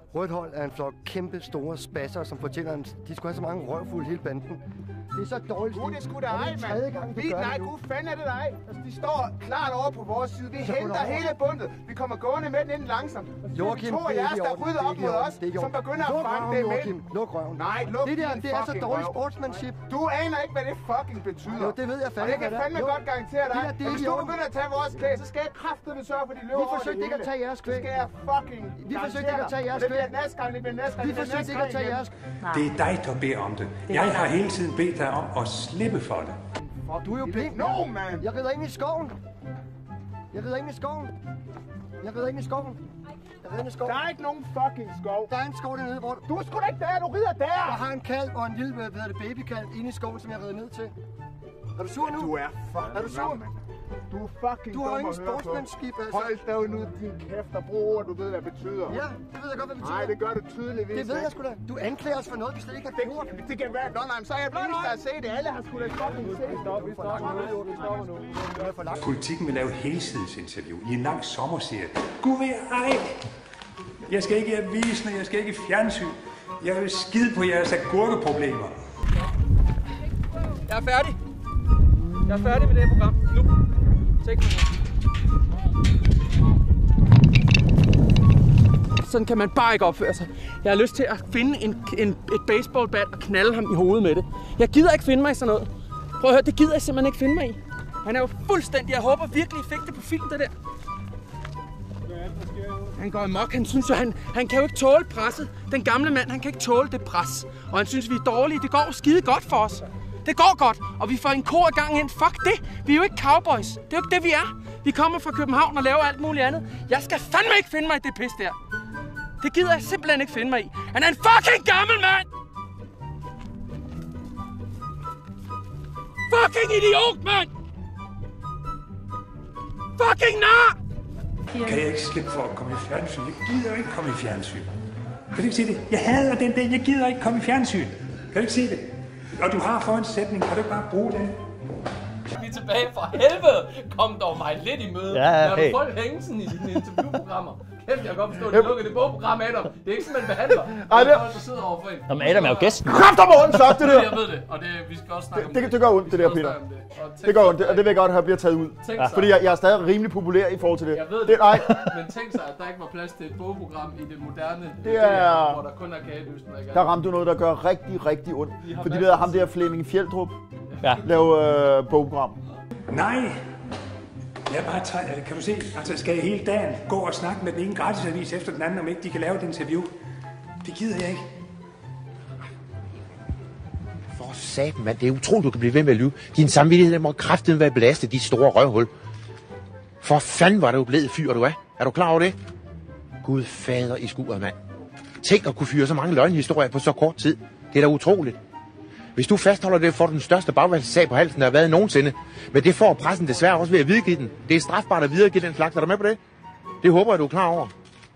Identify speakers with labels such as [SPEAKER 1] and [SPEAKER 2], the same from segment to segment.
[SPEAKER 1] Rødt hold er en flok kæmpe store spasser, som fortæller, at de skulle have så mange røvfulde hele banden. Det er så dårligt.
[SPEAKER 2] Det er sgu da ej, mand. Nej, gud fanden er det dig. Altså, de står klart over på vores side. Vi henter hele bundet. Vi kommer gående med den ind langsomt.
[SPEAKER 1] Joachim,
[SPEAKER 2] det er jeres, der rydder op mod os, som begynder at fange dem ind.
[SPEAKER 1] Luk røven.
[SPEAKER 2] Nej, luk
[SPEAKER 1] det er så dårligt sportsmanship.
[SPEAKER 2] Du aner ikke, hvad det fucking betyder.
[SPEAKER 1] Jo, det ved jeg fandme.
[SPEAKER 2] Og jeg kan fandme godt garantere dig, at hvis du begynder at tage vores kvæg, så skal jeg kraftedeme sørge for, de løber over det hele.
[SPEAKER 1] Vi forsøgte ikke at tage jeres kvæg.
[SPEAKER 2] Så skal jeg fucking
[SPEAKER 1] Vi forsøgte ikke at tage jeres kvæg.
[SPEAKER 2] Det bliver næste gang, det bliver næste gang.
[SPEAKER 1] Vi forsøgte ikke at tage jeres kvæg.
[SPEAKER 3] Det er dig, der beder om det. Jeg har hele tiden bedt dig om at slippe for det.
[SPEAKER 1] Du er jo blind.
[SPEAKER 2] No, man!
[SPEAKER 1] Jeg rider ind i skoven. Jeg rider ind i skoven. Jeg rider ind i skoven.
[SPEAKER 2] Der er ikke nogen fucking skov.
[SPEAKER 1] Der er en skov dernede, hvor
[SPEAKER 2] du er sgu da ikke der, du rider der!
[SPEAKER 1] Jeg har en kalv og en lille, babykalv inde i skoven, som jeg rider ned til. Er du sur nu?
[SPEAKER 2] Du er fucking...
[SPEAKER 1] Er du sur?
[SPEAKER 2] Du er fucking
[SPEAKER 1] Du har ingen sportsmanskib, altså.
[SPEAKER 2] Hold da nu din kæft og brug ord, du ved, hvad det betyder.
[SPEAKER 1] Ja, det ved jeg godt, hvad det betyder.
[SPEAKER 2] Nej, det gør det tydeligvis.
[SPEAKER 1] Det ved jeg sgu da. Du anklager os for noget, vi slet ikke har gjort.
[SPEAKER 2] Det kan være, nej, så er jeg blevet der at se det. Alle har sgu da fucking set.
[SPEAKER 1] Vi stopper nu.
[SPEAKER 3] Politikken vil lave helsidsinterview i en lang sommerserie. Gud ved ej! Jeg skal ikke i avisen, jeg skal ikke i fjernsyn. Jeg vil skide på jeres agurkeproblemer.
[SPEAKER 4] Jeg er færdig. Jeg er færdig med det her program. Nu. Sådan kan man bare ikke opføre sig. Jeg har lyst til at finde et baseballbat og knalde ham i hovedet med det. Jeg gider ikke finde mig i sådan noget. Prøv at høre, det gider jeg simpelthen ikke finde mig i. Han er jo fuldstændig... Jeg håber virkelig, I fik det på film, det der. Han går amok. Han synes jo, han kan jo ikke tåle presset. Den gamle mand, han kan ikke tåle det pres. Og han synes, vi er dårlige. Det går skide godt for os. Det går godt, og vi får en kor i gang ind. Fuck det. Vi er jo ikke cowboys. Det er jo ikke det, vi er. Vi kommer fra København og laver alt muligt andet. Jeg skal fandme ikke finde mig i det pis der. Det gider jeg simpelthen ikke finde mig i. Han er en fucking gammel mand! Fucking idiot, mand! Fucking nar!
[SPEAKER 3] Kan jeg ikke slippe for at komme i fjernsyn? Jeg gider ikke komme i fjernsyn. Kan du ikke se det? Jeg hader den dag. Jeg gider ikke komme i fjernsyn. Kan du ikke se det? Og du har fået en sætning. Kan du ikke bare bruge den?
[SPEAKER 4] Vi er tilbage fra helvede. Kom dog mig lidt i møde.
[SPEAKER 5] Ja,
[SPEAKER 4] når du folk hænge sådan i dine interviewprogrammer. Kæft, jeg kan godt forstå, at du lukker det bogprogram, Adam. Det er ikke sådan, man behandler. Det er folk, der sidder overfor en.
[SPEAKER 5] Jamen, Adam er jo gæsten.
[SPEAKER 2] Kræft om ondt, sagt det der!
[SPEAKER 4] Jeg ved det, og vi skal også snakke om det.
[SPEAKER 2] Det gør ondt, det der, Peter. Det gør ondt, og det vil jeg godt have bliver taget ud. Fordi jeg er stadig rimelig populær i forhold til det.
[SPEAKER 4] Jeg ved det,
[SPEAKER 2] nej.
[SPEAKER 4] Men tænk sig, at der ikke var plads til et bogprogram i det moderne, hvor der kun er kageløsninger.
[SPEAKER 2] Der ramte du noget, der gør rigtig, rigtig ondt. Fordi det er ham der Flemming Fjeldrup, laver bogprogram.
[SPEAKER 3] Nej! Jeg er bare træt. Kan du se? Altså, skal jeg hele dagen gå og snakke med den ene gratisavis efter den anden, om ikke de kan lave et interview? Det gider jeg ikke.
[SPEAKER 6] For satan, mand. Det er utroligt, du kan blive ved med at lyve. Din samvittighed må kraftedeme være belastet, dit store røvhul. For fanden var det jo blevet fyr, du er. Er du klar over det? Gud fader i skuret, mand. Tænk at kunne fyre så mange løgnhistorier på så kort tid. Det er da utroligt. Hvis du fastholder det, får du den største bagvalgssag på halsen, der har været nogensinde. Men det får pressen desværre også ved at videregive den. Det er strafbart at videregive den slags. Er du med på det? Det håber jeg, du er klar over.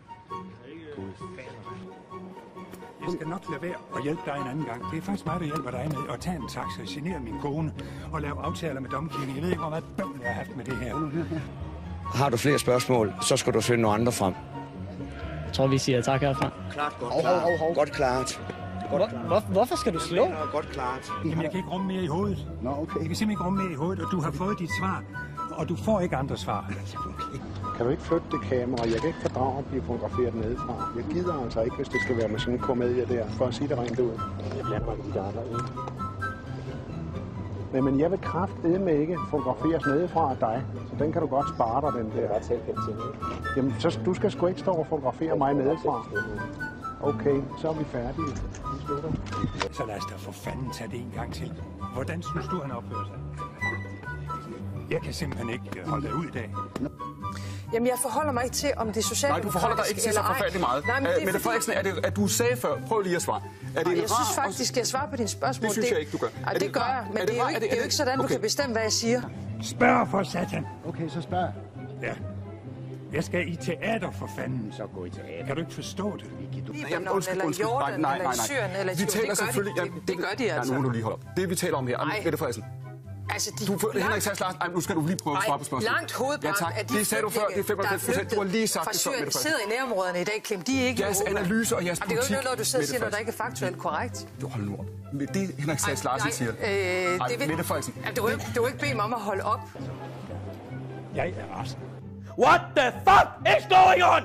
[SPEAKER 3] Jeg skal nok lade være og hjælpe dig en anden gang. Det er faktisk mig, der hjælper dig med at tage en taxa, genere min kone og lave aftaler med domkirken. Jeg ved ikke, hvor meget bøvl jeg har haft med det her.
[SPEAKER 7] Har du flere spørgsmål, så skal du finde nogle andre frem.
[SPEAKER 5] Jeg tror, vi siger tak herfra.
[SPEAKER 7] Klart, godt klart. Godt klart.
[SPEAKER 5] Hvorfor skal du slå?
[SPEAKER 7] Godt klart.
[SPEAKER 3] Jamen, jeg kan ikke rumme mere i hovedet.
[SPEAKER 2] Nå, okay.
[SPEAKER 3] Jeg kan simpelthen ikke rumme mere i hovedet, og du har fået dit svar. Og du får ikke andre svar.
[SPEAKER 8] Kan du ikke flytte det kamera? Jeg kan ikke fordrage at blive fotograferet nedefra. Jeg gider altså ikke, hvis det skal være med sådan en komedie der, for at sige det rent ud. Jeg blander mig med de andre, ikke? Nej, men jeg vil kraftedeme ikke fotograferes nedefra af dig. Så den kan du godt spare dig, den der. Jeg kan godt ting. Jamen, så du skal sgu ikke stå og fotografere mig nedefra. Okay, så er vi færdige.
[SPEAKER 3] Så lad os da for fanden tage det en gang til. Hvordan synes du, han opfører sig? Jeg kan simpelthen ikke holde dig ud i dag.
[SPEAKER 9] Jamen, jeg forholder mig ikke til, om det er socialt.
[SPEAKER 10] Nej, du forholder dig ikke til så forfærdeligt meget.
[SPEAKER 9] Nej, men
[SPEAKER 10] Mette Frederiksen, er det, at du sagde før, prøv lige at svare.
[SPEAKER 9] Jeg synes faktisk, jeg svarer på dine spørgsmål.
[SPEAKER 10] Det synes jeg ikke, du gør.
[SPEAKER 9] Nej, det gør jeg, men det er jo ikke sådan, du kan bestemme, hvad jeg siger.
[SPEAKER 3] Spørg for satan.
[SPEAKER 8] Okay, så spørg.
[SPEAKER 3] Ja. Jeg skal i teater for fanden.
[SPEAKER 8] Så gå i teater.
[SPEAKER 3] Kan du ikke forstå det?
[SPEAKER 9] Libanon, eller Jordan, eller Syrien, eller
[SPEAKER 10] vi taler selvfølgelig...
[SPEAKER 9] Det gør de altså.
[SPEAKER 10] Nu må du lige holde op. Det vi taler om her, Mette Frederiksen.
[SPEAKER 9] Altså,
[SPEAKER 10] Henrik Sass Larsen, nu skal du lige prøve at svare på spørgsmålet.
[SPEAKER 9] Langt hovedparten af de flygtninge, der er flygtet fra Syrien, sidder i nærområderne i dag, Clem. De er ikke
[SPEAKER 10] jeres analyse og jeres politik.
[SPEAKER 9] Det er jo ikke noget, du sidder og siger, noget, der ikke er faktuelt korrekt.
[SPEAKER 10] Hold nu op. Det Henrik Sass Larsen siger. Mette Frederiksen.
[SPEAKER 9] Du kan ikke bede mig om at holde op.
[SPEAKER 11] Jeg er rasende. What the fuck is going on?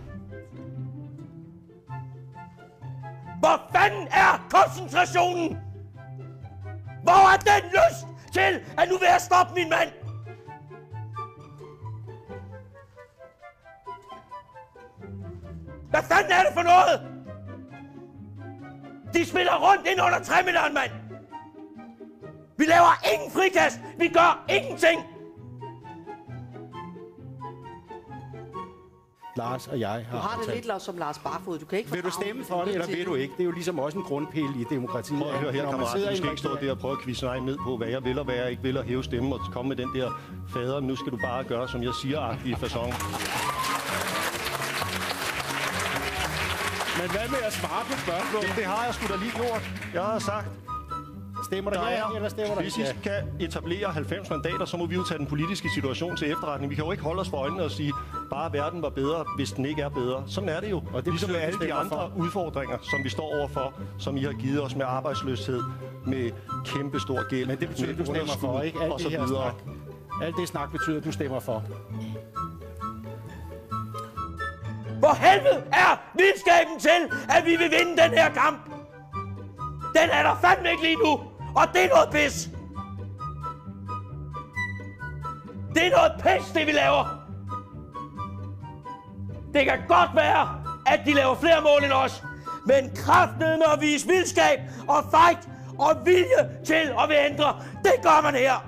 [SPEAKER 11] Hvor fanden er koncentrationen? Hvor er den lyst til, at nu vil jeg stoppe min mand? Hvad fanden er det for noget? De spiller rundt ind under 3-meteren, mand! Vi laver ingen frikast! Vi gør ingenting!
[SPEAKER 8] Lars og jeg har
[SPEAKER 12] Du har det lidt som Lars Barfod. Du kan ikke
[SPEAKER 8] vil du stemme for det, eller vil du ikke? Det er jo ligesom også en grundpille i demokratiet.
[SPEAKER 13] Hør her, kammerat. Du skal ikke stå der og prøve at quizze mig ned på, hvad jeg vil og hvad jeg ikke vil, og hæve stemmen og komme med den der fader. Nu skal du bare gøre, som jeg siger-agtige facon.
[SPEAKER 8] Men hvad med at svare på spørgsmålet?
[SPEAKER 13] Det har jeg sgu da lige gjort. Jeg har sagt.
[SPEAKER 8] Stemmer der ja, eller stemmer der
[SPEAKER 13] hvis I kan etablere 90 mandater, så må vi jo tage den politiske situation til efterretning. Vi kan jo ikke holde os for øjnene og sige, bare verden var bedre, hvis den ikke er bedre. Sådan er det jo. Og det ligesom med alle de andre udfordringer, som vi står overfor, som I har givet os med arbejdsløshed, med kæmpe stor gæld.
[SPEAKER 8] Men det betyder, at du stemmer for, ikke? Alt det her snak. Alt det snak betyder, at du stemmer for.
[SPEAKER 11] Hvor helvede er vildskaben til, at vi vil vinde den her kamp? Den er der fandme ikke lige nu, og det er noget pis. Det er noget pis, det vi laver. Det kan godt være, at de laver flere mål end os, men kraftedeme at vise vildskab og fight og vilje til at vil ændre, det gør man her.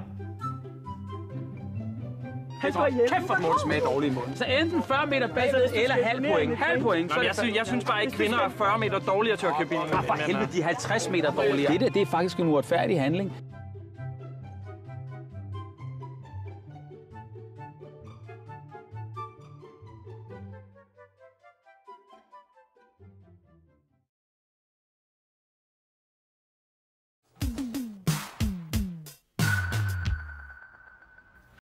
[SPEAKER 14] Han står hjemme. Kæft for et mål med dårlige mål. Så enten 40 meter bagved eller halv point. Halv point. Jeg synes bare ikke, kvinder er 40 meter dårligere til at købe bil. For helvede, de er 50 meter dårligere. Det er faktisk en uretfærdig handling.